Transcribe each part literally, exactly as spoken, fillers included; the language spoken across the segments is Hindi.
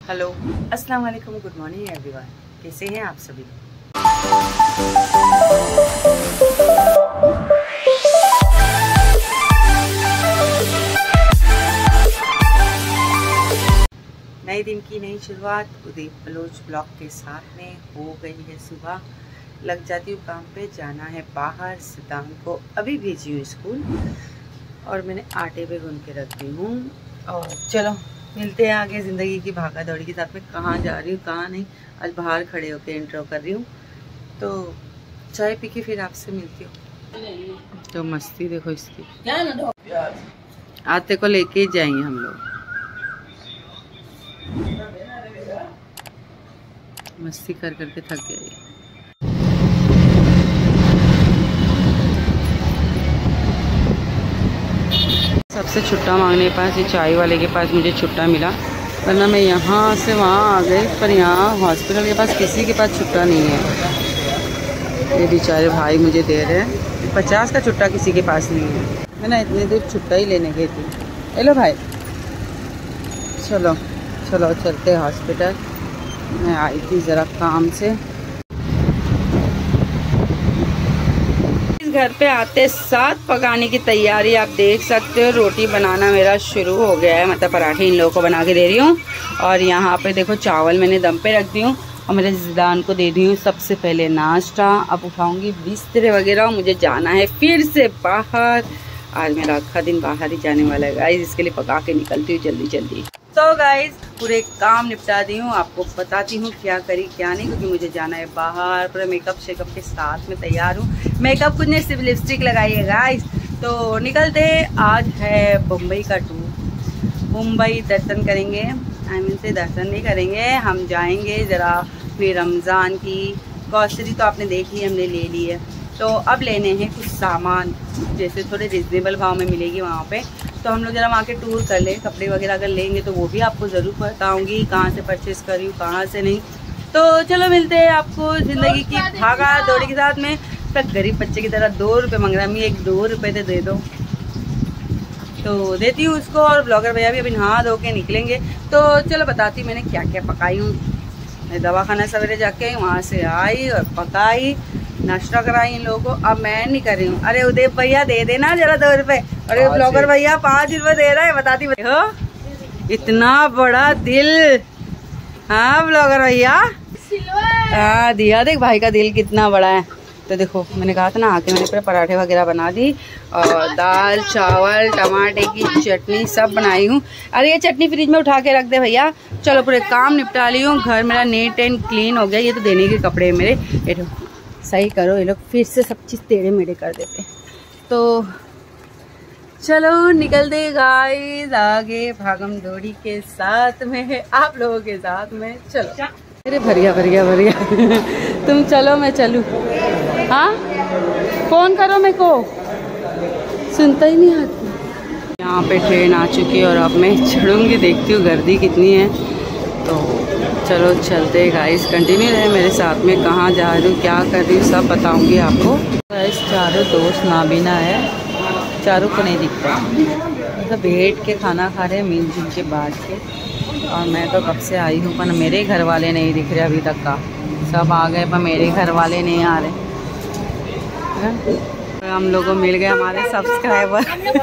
हेलो, अस्सलाम वालेकुम, गुड मॉर्निंग एवरीवन। कैसे हैं आप सभी? नए दिन की नई शुरुआत उदय बलोच ब्लॉग के साथ में हो गई है। सुबह लग जाती हूँ काम पे, जाना है बाहर। सिद्धांत को अभी भेजी हूँ स्कूल और मैंने आटे पे गूंद के रख दी हूँ। और चलो मिलते हैं आगे ज़िंदगी की भागा दौड़ी के साथ में। कहाँ जा रही हूँ कहाँ नहीं, आज बाहर खड़े होकर इंट्रो कर रही हूँ। तो चाय पी के फिर आपसे मिलती हूँ। तो मस्ती देखो इसकी, आते को लेके ही जाएंगे हम लोग। मस्ती कर करके थक गई। सबसे छुट्टा मांगने के पास, ये चाय वाले के पास मुझे छुट्टा मिला, वरना मैं यहाँ से वहाँ आ गई। पर यहाँ हॉस्पिटल के पास किसी के पास छुट्टा नहीं है। ये बेचारे भाई मुझे दे रहे हैं पचास का छुट्टा, किसी के पास नहीं है। मैं ना इतनी दूर छुट्टा ही लेने गई थी। हेलो भाई, चलो चलो चलते हॉस्पिटल। मैं आई थी ज़रा काम से। घर पे आते साथ पकाने की तैयारी आप देख सकते हो। रोटी बनाना मेरा शुरू हो गया है, मतलब पराठे इन लोगों को बना के दे रही हूँ। और यहाँ पे देखो चावल मैंने दम पे रख दी हूँ और मेरे ज़िदान को दे दी हूँ सबसे पहले नाश्ता। अब उठाऊंगी बिस्तर वगैरह, मुझे जाना है फिर से बाहर। आज मेरा आखा दिन बाहर ही जाने वाला है गाइस, इसके लिए पका के निकलती हूँ जल्दी जल्दी। तो गाइस पूरे काम निपटा दी हूँ, आपको बताती हूँ क्या करी क्या नहीं, क्योंकि मुझे जाना है बाहर। पूरा मेकअप शेकअप के साथ में तैयार हूँ। मेकअप कुछ नहीं, सिर्फ लिपस्टिक लगाई है गाइस। तो निकलते हैं। आज है मुंबई का टूर। मुंबई दर्शन करेंगे, आई मीन से दर्शन नहीं करेंगे, हम जाएंगे ज़रा फिर रमज़ान की ग्रॉसरी तो आपने देख ली, हमने ले ली है। तो अब लेने हैं कुछ सामान, जैसे थोड़े रिजनेबल भाव में मिलेगी वहाँ पे। तो हम लोग जरा वहाँ के टूर कर लें। कपड़े वगैरह अगर लेंगे तो वो भी आपको ज़रूर बताऊँगी कहाँ से परचेज़ कर रही हूँ कहाँ से नहीं। तो चलो मिलते हैं आपको ज़िंदगी की भागा दौड़ी के साथ में। तक गरीब बच्चे की तरह दो रुपये मांग रहा है, मैं एक दो रुपये तो दे दो, तो देती हूँ उसको। और ब्लॉगर भैया भी अभी नहा धो के निकलेंगे। तो चलो बताती हूँ मैंने क्या क्या पकाई हूँ। मैं दवाखाना सवेरे जाके वहाँ से आई और पकाई, नाश्ता कराई इन लोगों को। अब मैं नहीं कर रही हूँ। अरे उदय भैया दे देना जरा दो रुपए। अरे ब्लॉगर भैया पाँच रुपए दे रहा है, बताती हो इतना बड़ा दिल। हाँ ब्लॉगर भैया, हाँ दिया, देख भाई का दिल कितना बड़ा है। तो देखो मैंने कहा था ना आके मैंने पूरे पराठे वगैरह बना दी और दाल चावल टमाटे की चटनी सब बनाई हूँ। अरे ये चटनी फ्रिज में उठा के रख दे भैया। चलो पूरे काम निपटा ली हूँ, घर मेरा नीट एंड क्लीन हो गया। ये तो देने के कपड़े मेरे, ये सही करो, ये लोग फिर से सब चीज़ टेढ़े मेढ़े कर देते। तो चलो निकल दे गाइस आगे भागम दौड़ी के साथ में, आप लोगों के साथ में। चलो अरे भरिया भरिया भरिया तुम चलो मैं चलूँ। हाँ फ़ोन करो मेरे को, सुनता ही नहीं आती। यहाँ पे ट्रेन आ चुकी है और अब मैं चढ़ूँगी, देखती हूँ गर्दी कितनी है। तो चलो चलते गाइस, कंटिन्यू रहे मेरे साथ में। कहाँ जा रही हूँ क्या कर रही हूँ सब बताऊँगी आपको। गाइस चारों दोस्त नाबीना है, चारों को नहीं दिखता, मतलब बैठ के खाना खा रहे हैं मिलजुल के बांट के। और मैं तो कब से आई हूँ पर मेरे घर वाले नहीं दिख रहे अभी तक का। सब आ गए पर मेरे घर वाले नहीं आ रहे। तो हम लोगों को मिल गए हमारे सब्सक्राइबर।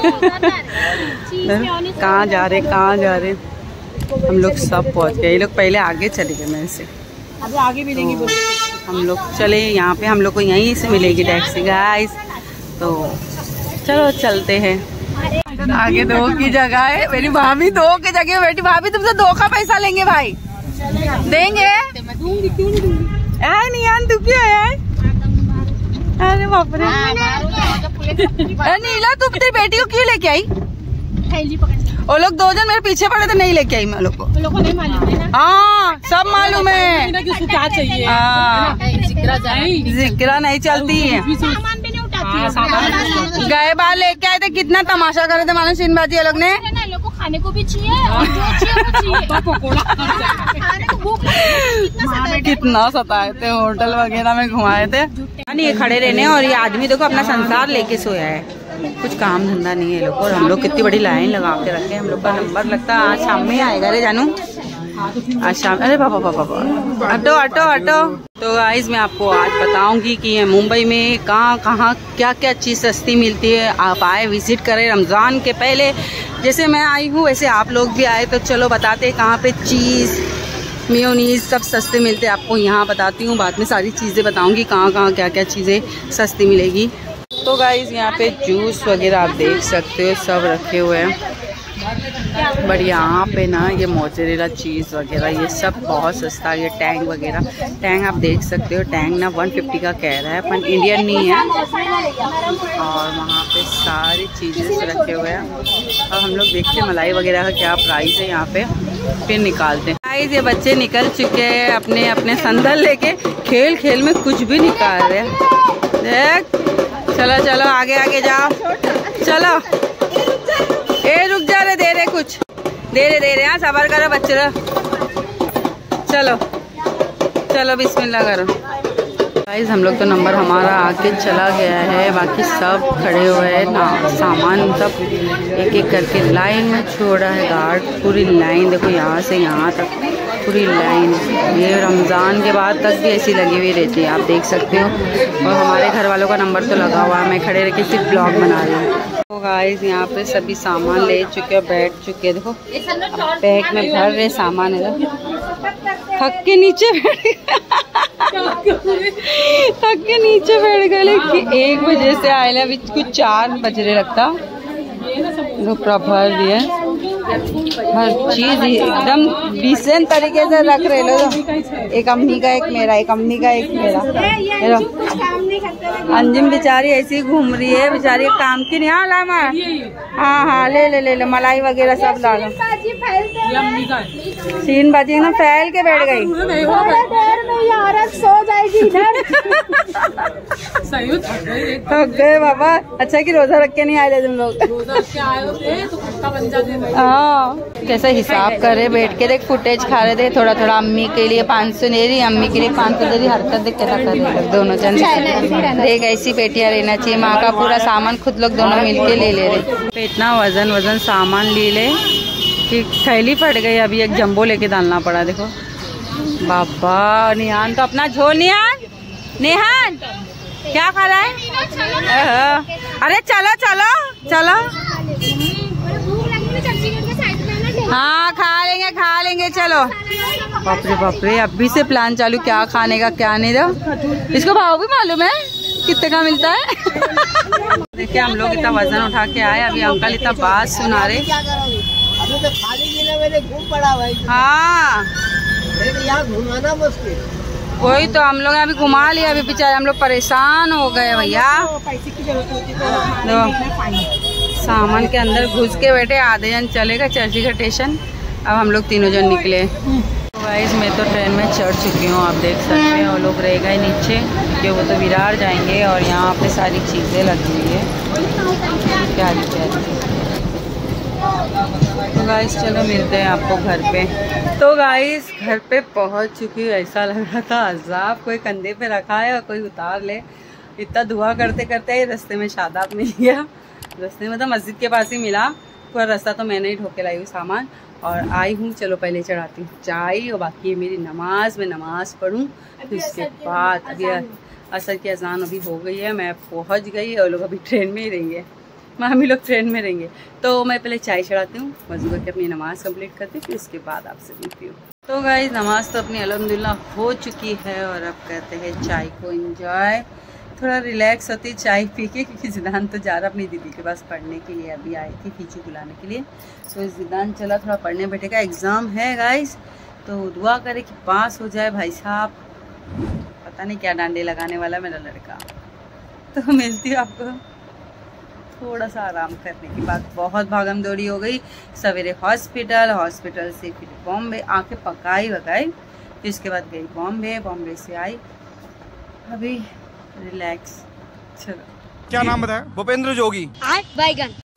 कहाँ जा रहे कहाँ जा रहे हम लोग सब पहुँच गए। ये लोग पहले आगे चले गए मेरे से, अभी आगे मिलेंगे। तो हम लोग चले यहाँ पे, हम लोग को यहीं से मिलेगी टैक्सी गाइस। तो चलो चलते हैं। आगे दो की जगह है, मेरी भाभी दो की जगह है। बेटी भाभी तुमसे दो का पैसा लेंगे भाई, देंगे? नहीं यार तू क्यों है? अरे बाप रे, नीला तुम तेरी बेटी को क्यों लेके आई? वो लोग दो जन मेरे पीछे पड़े थे, नहीं लेके आई मैं लोग को। लोग को नहीं मालूम है ना? हाँ सब मालूम है। क्या चाहिए? हाँ जिक्रा नहीं चलती है। गए बार लेके आए थे, कितना तमाशा करे थे मानो सीनबाजी ये लोग ने। लोग को खाने को भी चाहिए और जो चाहिए वो चाहिए। कितना सताए थे, होटल वगैरह में घुमाए थे। नहीं ये खड़े रहने, और ये आदमी देखो अपना संसार लेके सोया है, कुछ काम धंधा नहीं है लोग। और हम लोग कितनी बड़ी लाइन लगा के रखे हैं। हम लोग का नंबर लगता है आज शाम में आएगा रे जानू। आज शाम, अरे बाबा बाबा बाबा हटो हटो हटो। तो गाइस मैं आपको आज बताऊंगी कि मुंबई में कहाँ कहाँ क्या क्या चीज़ सस्ती मिलती है। आप आए विजिट करें रमज़ान के पहले, जैसे मैं आई हूँ वैसे आप लोग भी आए। तो चलो बताते हैं कहाँ पे चीज़ मेयोनीज सब सस्ते मिलते हैं। आपको यहाँ बताती हूँ, बाद में सारी चीज़ें बताऊँगी कहाँ कहाँ क्या क्या चीज़ें सस्ती मिलेगी। तो गाइस यहाँ पे जूस वगैरह आप देख सकते हो सब रखे हुए हैं। बट यहाँ पे ना ये मोज़रेला चीज़ वगैरह ये सब बहुत सस्ता है। ये टैंग वगैरह, टैंग आप देख सकते हो, टैंग ना वन फिफ्टी का कह रहा है पर इंडियन नहीं है। और वहाँ पे सारी चीज़ें रखे हुए हैं। अब हम लोग देखते हैं मलाई वगैरह का क्या प्राइस है यहाँ पे, फिर निकालते हैं। गाइस ये बच्चे निकल चुके हैं अपने अपने संदल लेके, खेल खेल में कुछ भी निकाल रहे हैं। देख चलो चलो आगे आगे जाओ, चलो ए रुक जा रहे, दे रहे कुछ दे रहे दे रहे हाँ सबर करो बच्चे, चलो चलो बिस्मिल्लाह करो। गाइस हम लोग तो नंबर हमारा आके चला गया है, बाकी सब खड़े हुए हैं ना, सामान सब एक एक करके लाइन में छोड़ा है गार्ड। पूरी लाइन देखो यहाँ से यहाँ तक पूरी लाइन, ये रमज़ान के बाद तक भी ऐसी लगी हुई रहती है, आप देख सकते हो। और हमारे घर वालों का नंबर तो लगा हुआ है, मैं खड़े रह के सिर्फ ब्लॉग बना रही हूँ। तो गाइस यहाँ पे सभी सामान ले चुके हैं, बैठ चुके हैं। देखो बैग में भर रहे सामान है, थक के नीचे बैठ थक के नीचे बैठ गए कि एक बजे से आए अभी कुछ चार बज रहे लगता। पूरा भर दिया, हर चीज एकदम डिसेंट तरीके से रख रहे लोग। एक अम्मी का एक मेरा, एक अम्मी का एक मेरा। अंजिम बेचारी ऐसी ही घूम रही है, बेचारी काम की नहीं। हाँ लामा, हाँ हाँ ले ले ले लो, मलाई वगैरह सब ला लो। तीन बजे ना फैल के बैठ गई, सो जाएगी इधर। थक गए बाबा, अच्छा कि रोजा रख के नहीं आए तुम लोग। हाँ कैसे हिसाब करे बैठ के, देख फुटेज खा रहे थे थोड़ा थोड़ा। अम्मी के लिए पाँच सौ दे रही, अम्मी के लिए पाँच सौ दे रही, हरकत देख कैसा कर रहे दोनों जन। देख ऐसी पेटियां रहना चाहिए, माँ का पूरा सामान खुद लोग दोनों मिलके ले ले रहे। इतना वजन वजन सामान ले ले कि थैली फट गई। अभी एक जंबो लेके डालना पड़ा। देखो बाबा निहान तो अपना झोल, निहान निहान क्या खा रहा है? अरे चलो चलो चलो, हाँ खा लेंगे खा लेंगे चलो। बापरे बापरे अभी से प्लान चालू, क्या खाने का क्या नहीं रहा। इसको भाव भी मालूम है कितने का मिलता है। देखिए हम लोग इतना वजन उठा के आए, अभी अंकल इतना बात सुना रहे। हाँ यहाँ घुमाना मुश्किल, वही तो हम लोग अभी घुमा लिया, अभी बेचारे हम लोग परेशान हो गए भैया। सामान के अंदर घुस के बैठे, आधे जन चलेगा चर्ची का स्टेशन, अब हम लोग तीनों जन निकले। तो गाइस मैं तो ट्रेन में चढ़ चुकी हूँ, आप देख सकते हैं। और लोग रह गए नीचे क्योंकि वो तो विरार जाएंगे। और यहाँ पे सारी चीज़ें लगी हुई है, प्यारी प्यारी। तो गाइस चलो मिलते हैं आपको घर पे। तो गाइस घर पे पहुंच चुकी हूँ। ऐसा लग रहा था अज़ाब कोई कंधे पे रखा है और कोई उतार ले। इतना दुआ करते करते रास्ते में शादाब मिल गया। रास्ते में मतलब मस्जिद के पास ही मिला, पूरा रास्ता तो मैंने ही ढोके लाई हूँ सामान। और आई हूँ, चलो पहले चढ़ाती हूँ चाय और बाकी मेरी नमाज, मैं नमाज पढ़ूँ फिर उसके बाद। अभी असर की अजान अभी हो गई है, मैं पहुँच गई और लोग अभी ट्रेन में ही रहेंगे, मामी लोग ट्रेन में रहेंगे। तो मैं पहले चाय चढ़ाती हूँ, वज़ू करके अपनी नमाज़ कंप्लीट करती हूँ, फिर उसके बाद आपसे मिलती हूँ। तो गाइस नमाज तो अपनी अल्हम्दुलिल्लाह हो चुकी है और अब कहते हैं चाय को एंजॉय। थोड़ा रिलैक्स होती चाय पी के, क्योंकि जिदान तो जा रहा अपनी दीदी के पास पढ़ने के लिए, अभी आई थी फीचू बुलाने के लिए। तो जिदान चला थोड़ा पढ़ने बैठेगा, एग्ज़ाम है गाइस, तो दुआ करे कि पास हो जाए भाई साहब। पता नहीं क्या डांडे लगाने वाला मेरा लड़का। तो मिलती हूँ आपको थोड़ा सा आराम करने के बाद। बहुत भागम दौड़ी हो गई, सवेरे हॉस्पिटल, हॉस्पिटल से फिर बॉम्बे आके पकाई वकाई, फिर उसके बाद गई बॉम्बे, बॉम्बे से आई अभी रिलैक्स। चलो क्या नाम बताया? भूपेंद्र जोगी। बैगन।